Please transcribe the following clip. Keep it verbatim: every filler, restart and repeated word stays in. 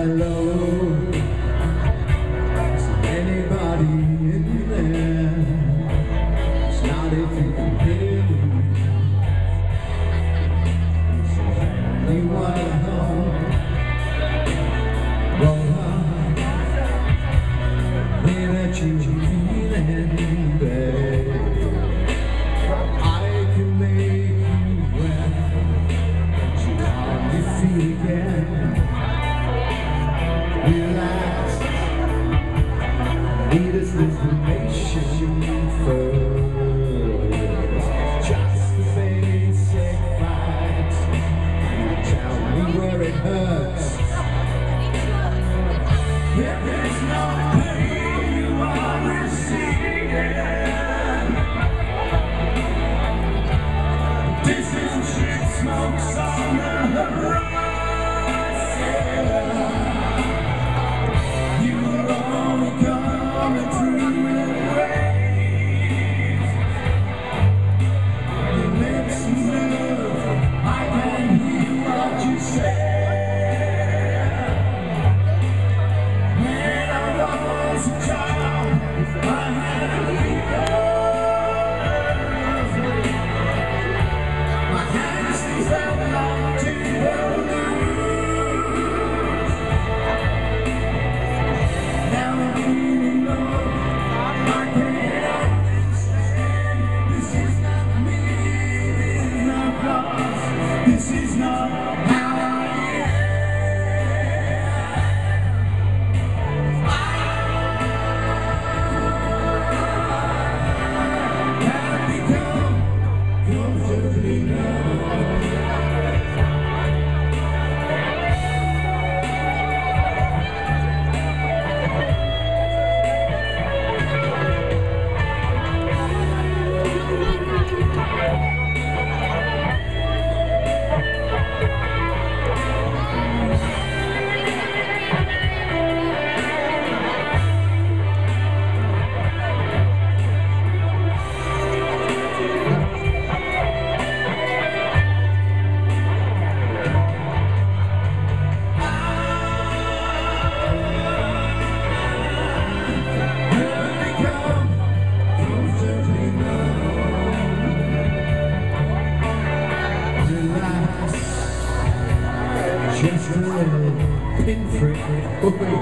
Hello, is anybody in there? It's not if you can hear me. Is anyone at home? Well, I hear that you feeling bad. I can make you wet, but you hardly feel again. Relax, need this information first. Just the basic facts. You tell me where it hurts. There is no pain you are receiving. Distant shit smokes on the horizon. This is not how I am. I have become comfortably numb. Just a little pinprick.